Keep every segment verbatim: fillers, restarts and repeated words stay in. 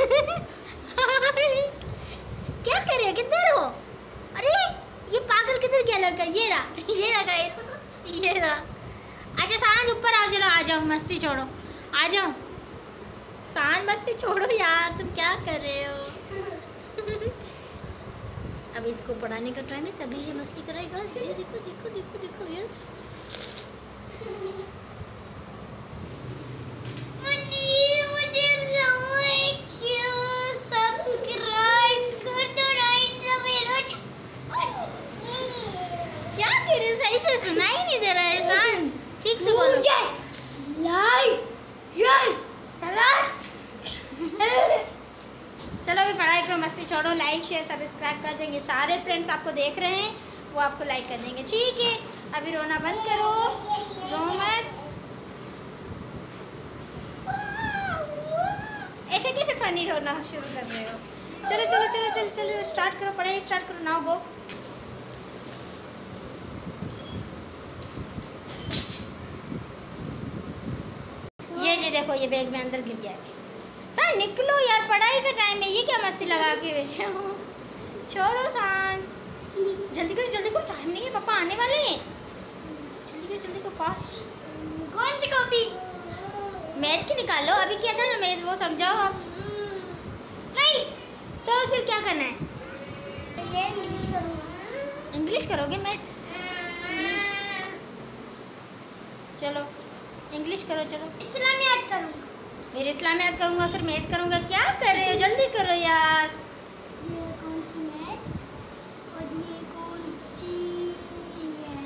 क्या कर रहे हो, किधर हो? अरे ये पागल किधर गया लड़का? ये रहा, ये रहा गाइस, ये रहा। अच्छा सांझ ऊपर आओ, चलो आ जाओ, मस्ती छोड़ो, आ जाओ। सांझ मस्ती छोड़ो यार, तुम क्या कर रहे हो? अब इसको पढ़ाने का टाइम है, तभी ये मस्ती करेगा। ये देखो देखो देखो देखो, यस। क्या कह रहे हो? सही से सुनाई नहीं दे रहा है शान, ठीक से बोलो। चलो अभी पढ़ाई करो, मस्ती छोड़ो। लाइक शेयर सब्सक्राइब कर देंगे, सारे फ्रेंड्स आपको देख रहे हैं वो आपको लाइक कर देंगे, ठीक है? अभी रोना बंद करो, रो मत। ऐसे कैसे फनी रोना शुरू कर रहे हो? चलो चलो चलो चलो चलो स्टार्ट करो, पढ़ाई स्टार्ट करो, नाउ गो। ये जी देखो, ये बैग में अंदर गिर गया है। सान निकलो यार, पढ़ाई का टाइम है, ये क्या मस्ती लगा के बैठे हो? छोड़ो सान, जल्दी करो जल्दी करो, टाइम नहीं है, पापा आने वाले हैं। जल्दी करो जल्दी करो, फास्ट। कौन सी कॉपी? मैथ की निकालो, अभी किया था ना मैथ, वो समझाओ आप। नहीं तो फिर क्या करना है? इंग्लिश करूँगा। इंग्लिश करोगे? मैथ चलो इंग्लिश करो, चलो। इस्लामियात करूँगा, फिर इस्लामियात करूँगा, फिर मैथ करूँगा। क्या कर रहे हो, जल्दी करो यार। ये कौन सी मैथ और ये कौन सी है?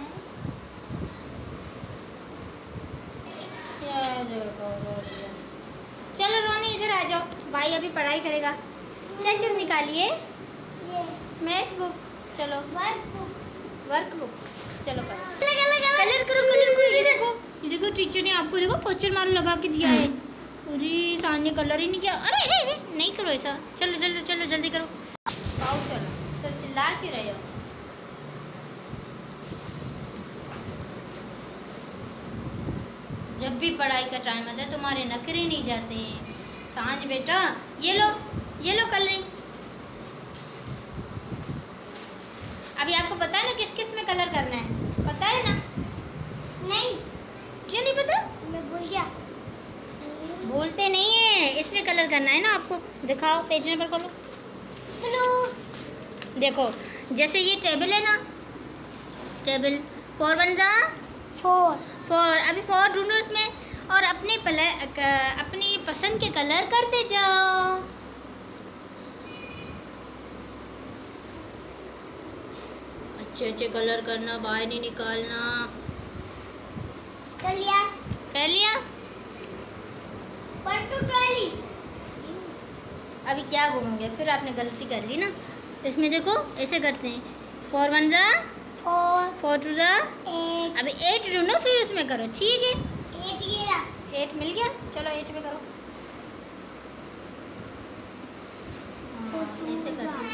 क्या देखो रो रही है। चलो रोनी इधर आ जाओ, भाई अभी पढ़ाई करेगा। क्या चीज़ निकालिए? मैथ बुक, चलो। वर्क बुक, वर्क बुक, चलो करो। कलर करो कलर करो। ये देखो ये देखो, टीचर ने आपको देखो क्वेश्चन मार्क लगा के दिया है। अरे सामने कलर ही नहीं किया। अरे अरे अरे नहीं करो ऐसा, चलो चलो चलो जल्दी करो। आओ चलो, तो चिल्ला क्यों रहे हो? जब भी पढ़ाई का टाइम आता है तुम्हारे नखरे नहीं जाते हैं। सांझ बेटा ये लो, ये लो कलरिंग। अभी आपको पता है ना किस किस में कलर करना है? पता है ना? नहीं, क्यों नहीं पता? मैं भूल गया। बोलते नहीं है, इसमें कलर करना है ना आपको। दिखाओ, पेज नंबर खोलो। हेलो देखो, जैसे ये टेबल है ना, टेबल फोर वन जा फोर फोर। अभी फोर ढूंढो इसमें और अपने पल अपनी पसंद के कलर करते जाओ। अच्छे अच्छे कलर करना, बाहर नहीं निकालना। कर लिया कर लिया वन टू ट्वेल्व। अभी क्या घूमोगे? फिर आपने गलती कर ली ना। इसमें देखो ऐसे करते हैं, फोर वन जा फोर, फोर टू जा एट। अभी एट ढूंढो, फिर उसमें करो, ठीक है? एट ये रहा, एट मिल गया। चलो एट में करो। ऐसे करते हैं।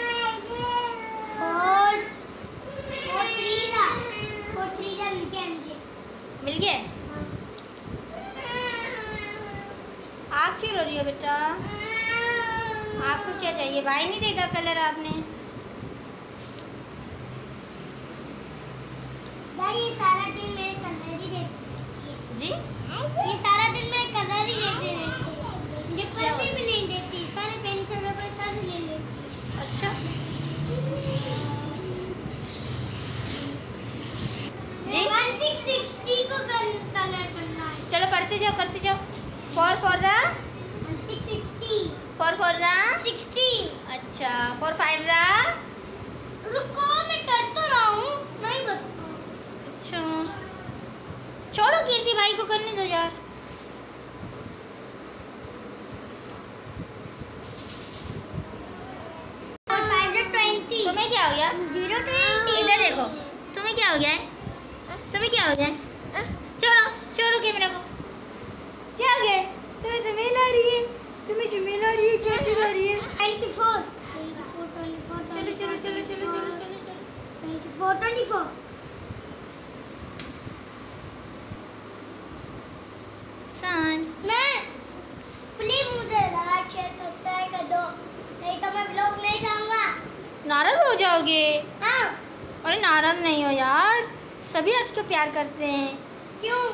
मिल गया। आप क्यों रो रही हो बेटा? आपको क्या चाहिए? भाई नहीं देगा कलर आपने? ये सारा दिन मेरे कलर ही देती जी, ये सारा दिन मेरे कलर ही देते रहते, मुझे पढ़ने भी नहीं देती, सारे पेंसिल रबर सारे ले लेती। अच्छा जी, वन सिक्स सिक्सटी को कलर करना है। चलो पढ़ते जाओ करते जाओ। फोर फोर दा सिक्स सिक्सटी, फोर फोर दा सिक्सटी। अच्छा फोर फाइव दा, रुको मैं कर तो रहा हूँ, नहीं बता। अच्छा छोड़ो, कीर्ति भाई को करने दो यार। तुम्हें क्या हो गया? Zero twenty. इधर देखो, तुम्हें क्या हो गया है? तुम्हें क्या हो गया है? छोड़ो छोड़ो कैमरा को। क्या हो गया? तुम्हें स्मेल आ रही है? तुम्हें स्मेल आ रही है? क्या चीज आ रही है? Twenty four, twenty four, twenty four. चलो चलो चलो चलो चलो चलो चलो ट्वेंटी फोर, ट्वेंटी फोर। सांझ मैं प्लीज मुझे लाइक शेयर सब्सक्राइब जाओगे? हाँ। अरे नाराज नहीं हो यार, सभी आपको प्यार करते हैं। क्यों?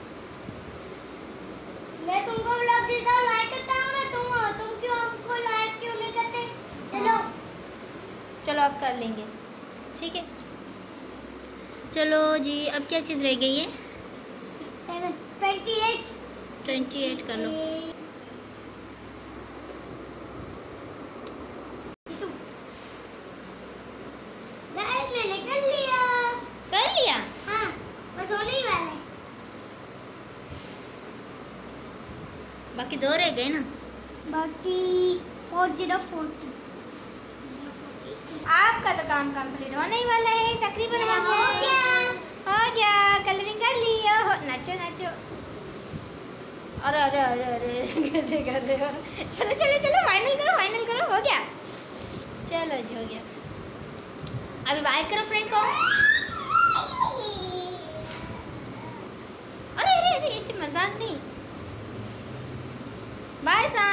मैं तुमको ब्लॉग देता हूँ, लाइक करता हूँ ना, तुम तुम क्यों हमको लाइक क्यों नहीं करते? चलो चलो आप कर लेंगे, ठीक है। चलो जी, अब क्या चीज़ रह गई है? Seven twenty eight twenty eight कर लो। मैंने कर लिया। कर लिया? हाँ, बस होने ही वाला है। बाकी दो रह गए ना। बाकी फोर जीरो फोर्टी। आपका तो काम कंप्लीट होने ही वाला है, तकरीबन हो हो गया। गया। हो गया, कलरिंग कर लिया। नाचो नाचो। अरे अरे अरे अरे कैसे कर रहे हो? चलो चलो चलो, फाइनल करो फाइनल करो, हो गया। चलो जी, हो गया। अभी बाय करो फ्रेंड को। अरे अरे अरे, ऐसे मजाक नहीं। बाय।